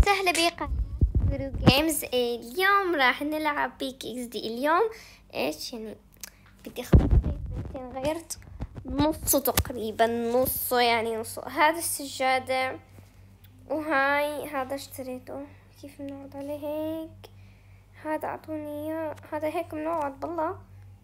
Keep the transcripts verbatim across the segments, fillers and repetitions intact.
وسهلا بقناة برو جيمز. اليوم راح نلعب بيك اكس دي. اليوم ايش يعني بدي اخذ غيرت نصه تقريبا نصه يعني نصه. هذا السجادة وهاي هذا اشتريته. كيف بنقعد عليه هيك؟ هذا اعطوني اياه. هذا هيك بنقعد بالله.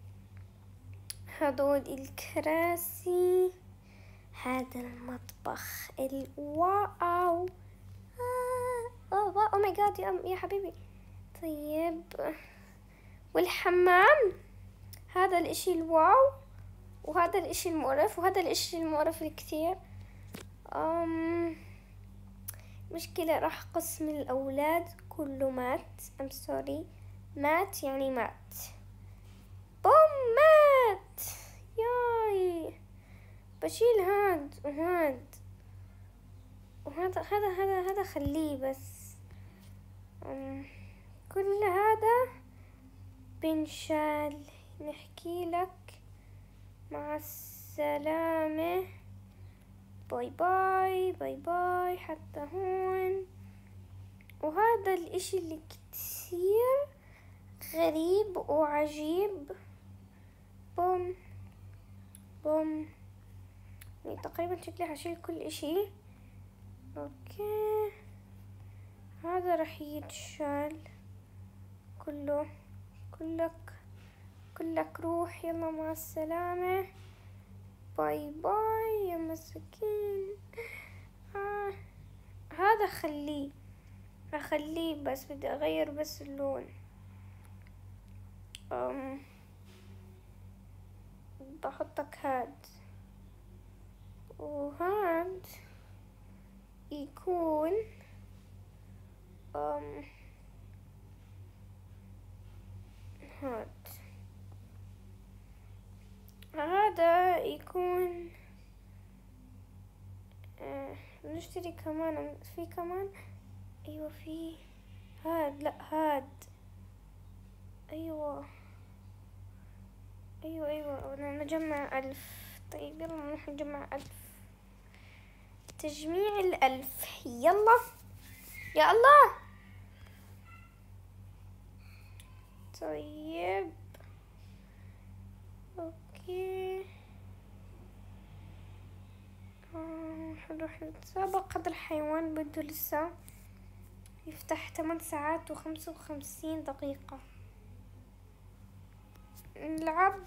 هدول الكراسي. هذا المطبخ الواو. اوه او ماي جاد يا يا حبيبي. طيب والحمام. هذا الاشي الواو وهذا الاشي المقرف وهذا الاشي المقرف الكثير. أم مشكلة راح قسم الاولاد كله مات. ام سوري مات يعني مات. بوم مات. ياي بشيل هاد وهاد وهذا هذا هذا هذا خليه بس. أم كل هذا بنشال. نحكي لك مع السلامة. باي باي باي باي حتى هون. وهذا الاشي اللي كتير غريب وعجيب. بوم بوم يعني تقريبا شكلي هشيل كل اشي. اوكي هذا رح يتشال كله. كلك كلك روح يلا مع السلامة. باي باي يا مسكين. آه. هذا خليه اخليه بس بدي اغير بس اللون. أم. بحطك هاد وهاد يكون أم. هاد هذا يكون آه. نشتري كمان في كمان. ايوه في هاد. لا هاد ايوه ايوه ايوه انا نجمع الف. طيب يلا نروح نجمع الف. تجميع الالف يلا يا الله. طيب اوكي نروح نتسابق. هذا الحيوان بده لسه يفتح ثمان ساعات وخمسة وخمسين دقيقة. نلعب.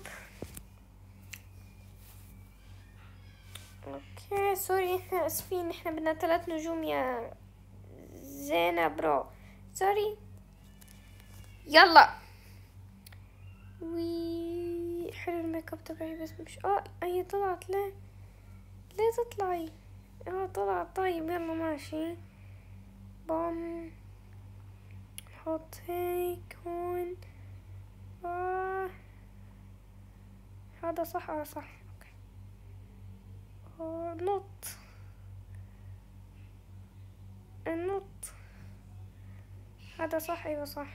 اوكي سوري احنا اسفين. احنا بدنا ثلاث نجوم يا زينة برو. سوري يلا. وي حلو الميك اب تبعي بس مش اه هي طلعت. ليه ليه تطلعي؟ اه طلعت. طيب يلا ماشي. بوم نحط هيك هون. آه. هذا صح. اه صح. اوكي آه نط النط. هذا صح. ايوه صح.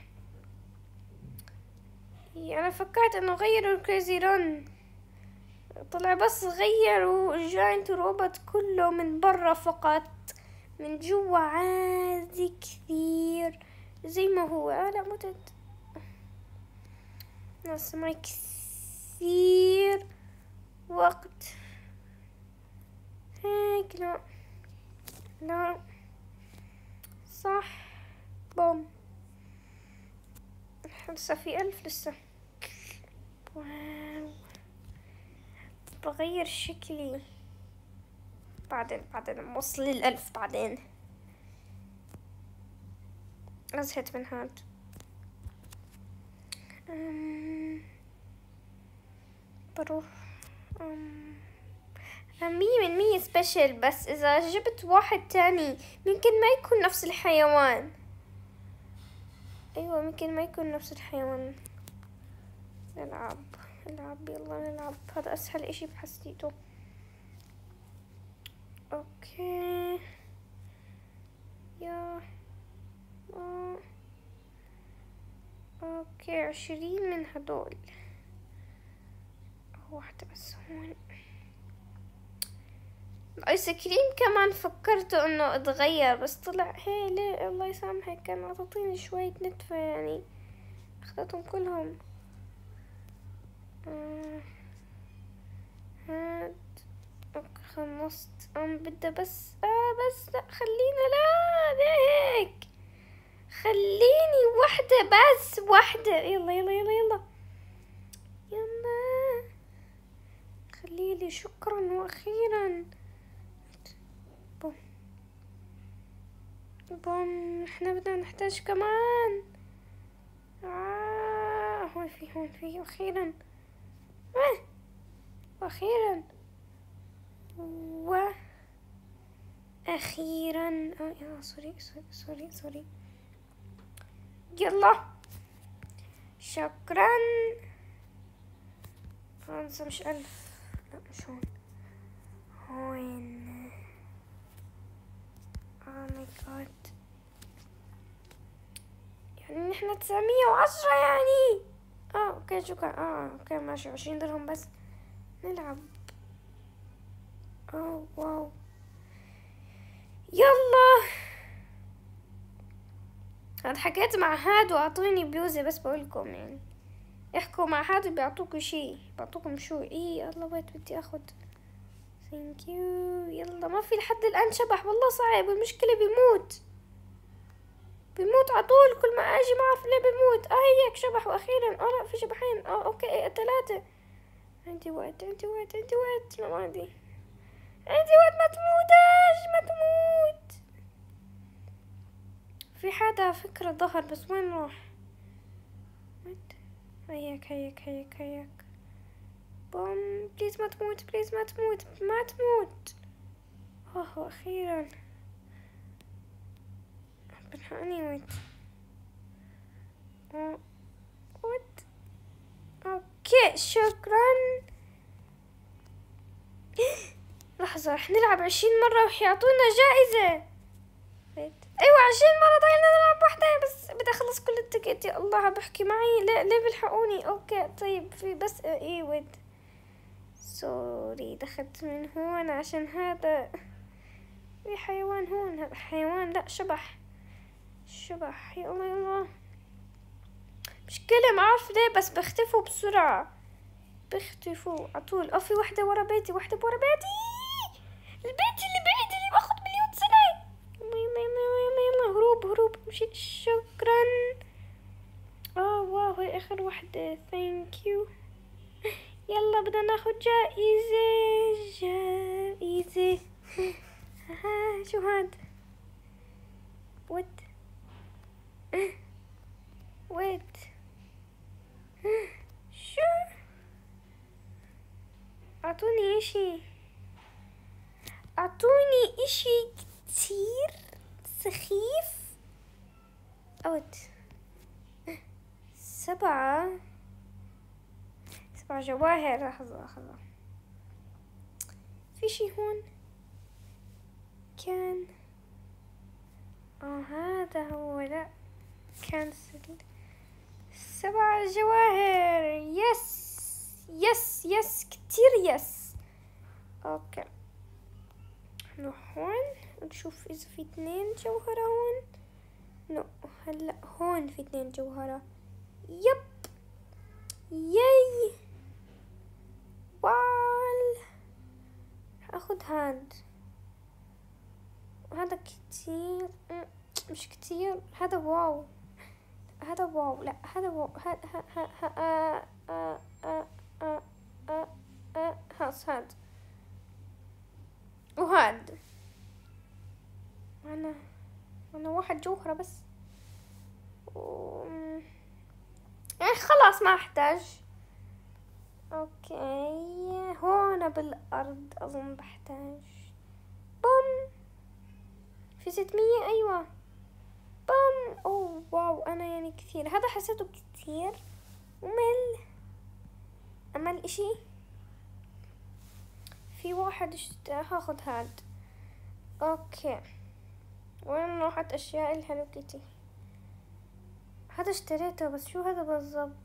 انا فكرت انه غيروا الكريزي رن. طلع بس غيروا الجاينت روبوت كله من برا فقط. من جوا عادي كثير زي ما هو. آه لا متت ناس ما كثير وقت هيك. لا لا صح. بوم لسه في ألف لسه. واو بغير شكلي بعدين بعدين موصل الألف بعدين. أزهد من هاد. أم... بروح أم... مية من مية سبيشل. بس إذا جبت واحد تاني ممكن ما يكون نفس الحيوان. أيوة ممكن ما يكون نفس الحيوان. نلعب نلعب يلا نلعب. هذا أسهل إشي بحسيته. أوكي يا آه. أوكي عشرين من هدول. واحدة بس هون. الايس كريم كمان فكرت انه اتغير بس طلع هي ليه الله يسامحك كان تعطيني شوية نتفة يعني اخذتهم كلهم. آه. هاد اوكي خلصت ام بدي بس اه بس لا خلينا لا ليه هيك خليني واحدة بس واحدة يلا يلا يلا يلا يلا خليلي شكرا واخيرا. بوم بوم احنا بدنا نحتاج كمان آه هون في هون في اخيرا آه. واخيرا واخيرا اه يا سوري سوري سوري سوري يلا شكرا. خمسة مش ألف لا مش هون هون oh my god يعني نحن تسعمية وعشرة يعني اه اوكي شكرا اه اوكي ماشي عشرين درهم بس نلعب. اه واو يلا انا حكيت مع هاد واعطوني بيوزي بس بقولكم يعني احكوا مع هاد بيعطوكوا شي بيعطوكم شو ايه الله ويت بدي اخد ثانك يو. يلا ما في لحد الان شبح والله صعب والمشكلة بيموت بيموت عطول كل ما اجي ما اعرف ليه بيموت. اه هيك شبح واخيرا اه لا في شبحين اه اوكي ايه ثلاثة. عندي وقت عندي وقت عندي وقت لا ما عندي عندي وقت ما تموتش ما تموت. في حدا فكرة ظهر بس وين راح هيك هيك هيك هيك بوم بليز ما تموت بليز ما تموت ما تموت. اوه اخيرا بلحقني ويت اه ويت اوكي شكرا. لحظة رح نلعب عشرين مرة رح يعطونا جائزة. ايوه عشرين مرة ضايلنا نلعب واحدة بس بدي اخلص كل التيكت يا الله بحكي معي لا ليه بيلحقوني. اوكي طيب في بس ايه ود سوري دخلت من هون عشان هذا في حيوان هون هذا حيوان لا شبح شبح يا الله يا الله مشكلة ما اعرف ليه بس بختفوا بسرعة بختفوا عطول. اه في وحدة ورا بيتي وحدة ورا بيتي البيت اللي بعيد اللي باخد مليون سنة. يلا يلا يلا يلا يلا هروب هروب مشي شكرا. اه واو هاي اخر وحدة ثانك يو. يلا بدنا ناخد جائزة جائزة ها شو هاد وات وات شو اعطوني اشي اعطوني اشي كتير سخيف. اوت سبعة سبع جواهر. لحظة لحظة في شي هون كان اه هذا هو لا كانسل سبع جواهر يس يس يس كتير يس. اوكي نروح هون نشوف اذا في اتنين جوهرة هون. نو هلا هون في اتنين جوهرة يب ياي وال هاخد هاد هذا كتير مش كتير هذا واو هذا واو لا هذا واو هذا ها هاس هاد وهاد انا انا واحد جوهرة بس و... يعني خلاص ما احتاج. اوكي هون بالارض اظن بحتاج بوم في ستمية ايوه بوم اوه واو انا يعني كثير هذا حسيته كثير ممل. امل اشي في واحد اشت... هاخد هاد. اوكي وين راحت اشياء الهلو كيتي هذا اشتريته بس شو هذا بالضبط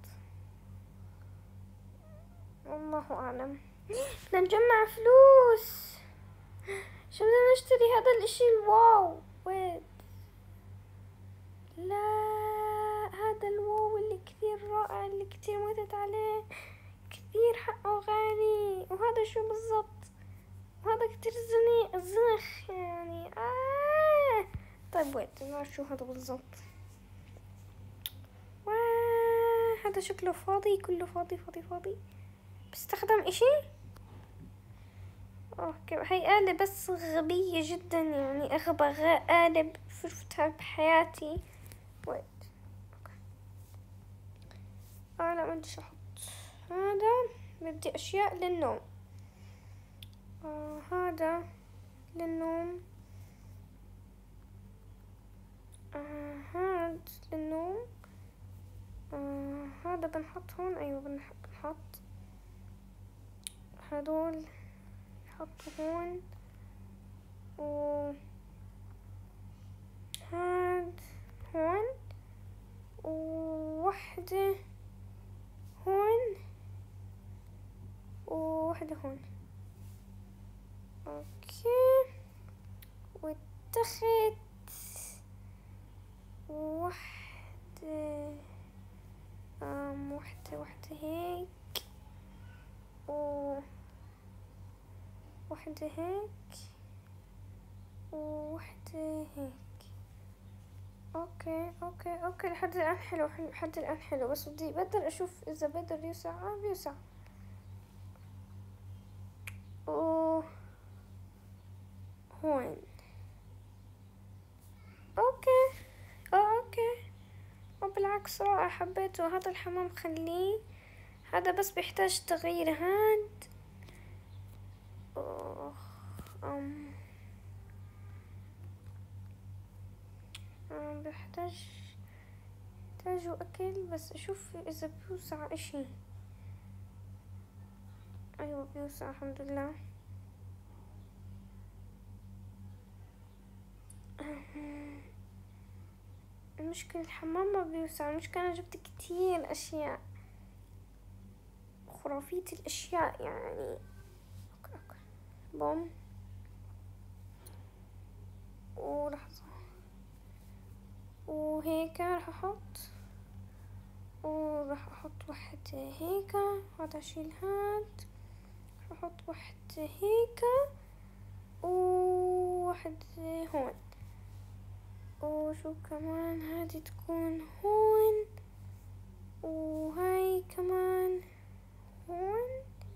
الله اعلم. بدنا نجمع فلوس شو بدنا نشتري هذا الاشي الواو. ويت، لا هذا الواو اللي كثير رائع، اللي كثير متت عليه، كثير حقه غالي. وهذا شو بالضبط؟ وهذا كتير زني زنخ يعني. آه. طيب ويت نعرف شو هذا بالضبط. واه هذا شكله فاضي، كله فاضي فاضي فاضي. بستخدم اشي. اوكي هاي آلة بس غبية جدا، يعني اغبى آلة شفتها بحياتي. ويت اه لا ما بديش احط هذا، بدي اشياء للنوم. آه هذا للنوم. آه هاد للنوم. آه هذا بنحط هون. ايوه بنحط بنحط هدول نحطه هون. و هاد هون، ووحدة هون، ووحدة هون. اوكي واتخذ وحدة ام وحدة وحدة هيك، و وحدة هيك، ووحدة هيك. اوكي اوكي اوكي لحد الان حلو حلو لحد الان حلو. بس بدي بقدر اشوف اذا بقدر يوسع. اه بيوسع. و هون. اوكي اه اوكي. وبالعكس رائع، حبيته. هذا الحمام خليه، هذا بس بيحتاج تغيير. هاد أوه. أم. أم بحتاج بحتاجوا أكل. بس أشوف إذا بيوسع إشي. أيوة بيوسع الحمد لله. المشكلة الحمام ما بيوسع. المشكلة أنا جبت كتير أشياء، خرافية الأشياء يعني. أوكي أوكي بوم. ولحظة، وهيك راح أحط، وراح أحط واحدة هيك. هذا أشيل هاد، راح أحط واحدة هيك، وواحدة هون. وشو كمان هذه تكون هون، وهاي كمان هون،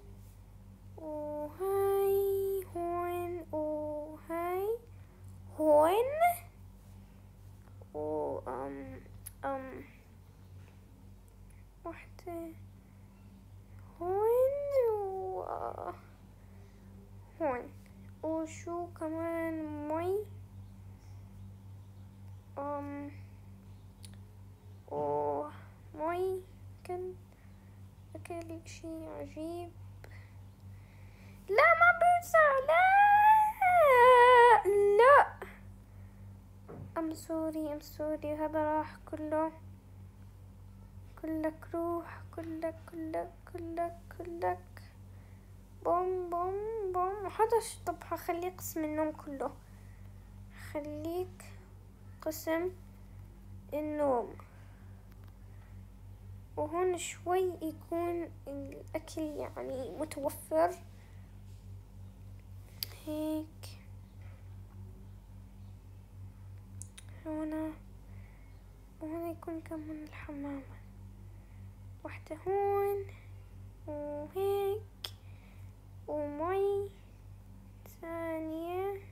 وهاي هون، وهاي هون، و أم أم واحدة هون، و هون. وشو كمان مي. أم و مي. كان أكل شي عجيب. لا ما بيوسع. لا لا ام سوري ام سوري. هذا راح كله. كلك روح، كلك كلك كلك كلك. بوم بوم بوم. هذا طب هخليه قسم النوم كله. خليك قسم النوم. وهون شوي يكون الأكل يعني متوفر هيك. هنا وهنا يكون كمان الحمام. واحدة هون، وهيك، ومي ثانية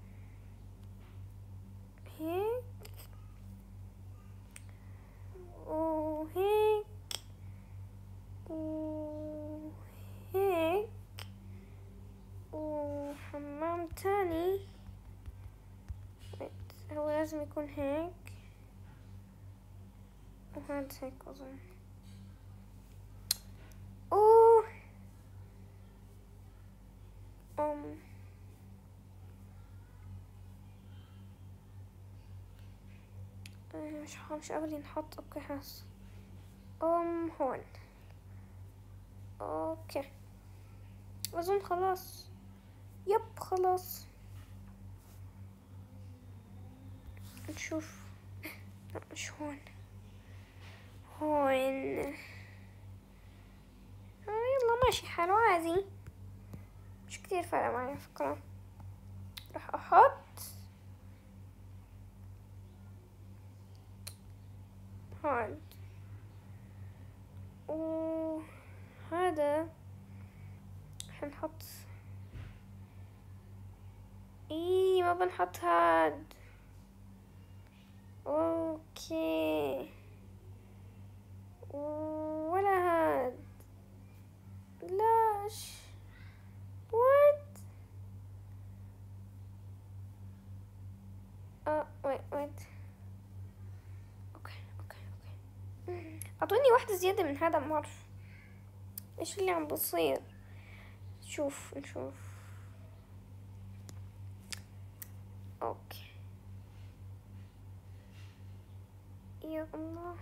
هيك، وهيك، وهيك، وحمام تاني. هو لازم يكون هيك، وهذا هيك أظن. أوه أم مش مش قبل نحط. أوكي هاس أم هون. أوكي أظن خلاص. يب خلاص. نشوف. لا مش هون، هون. آه يلا ماشي حلو عادي، مش كتير فرق معي فكرة. راح احط هاد، وهذا حنحط. ايه ما بنحط هاد. اوكي ولا هاد. لاش وات. اه ويت ويت. اوكي اوكي اوكي، اعطوني واحدة زيادة من هذا، ما اعرف ايش اللي عم بصير. شوف نشوف. اوكي يا الله.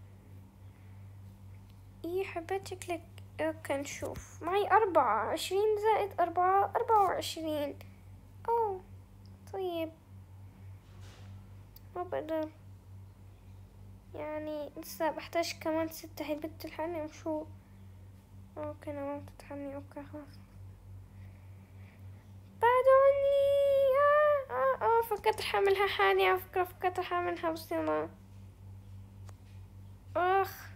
ايه حبيت شكلك. اوكي نشوف، معي اربعة عشرين زائد اربعة اربعة وعشرين. اوه طيب ما بقدر يعني، لسه بحتاج كمان ستة. هي البنت تلحقني وشو. اوكي انا ما بتتحني. اوكي خلاص بعدوني. اه اه اه فكرت حاملها حالي على فكرة، فكرت حاملها بس يلا. اخ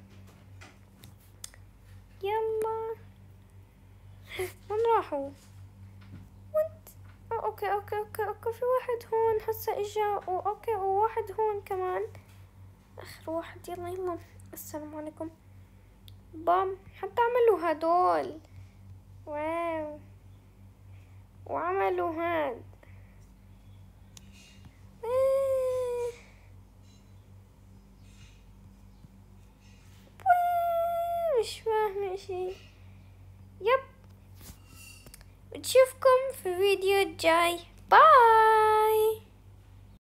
يلا وين راحوا؟ وانت. اه اوكي اوكي اوكي اوكي في واحد هون هسا اجا، اوكي وواحد هون كمان، اخر واحد. يلا يلا السلام عليكم. بام حتى عملوا هدول. واو وعملوا هاد. إيه. مش فاهمة شي. يب، بتشوفكم في الفيديو الجاي. باي.